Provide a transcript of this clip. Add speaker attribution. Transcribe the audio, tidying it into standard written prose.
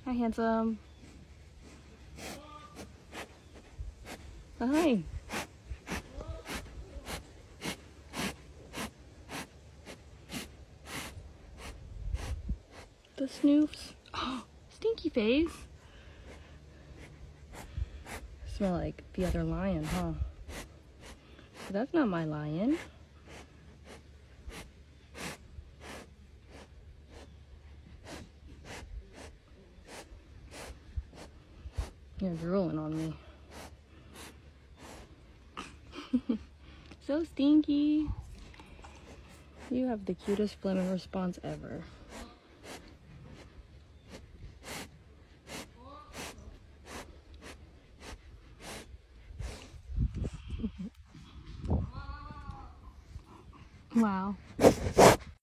Speaker 1: Hi, handsome. Hi. The snoofs. Oh, stinky face. Smell like the other lion, huh? But that's not my lion. You're drooling on me. So stinky. You have the cutest flehmen response ever. Wow.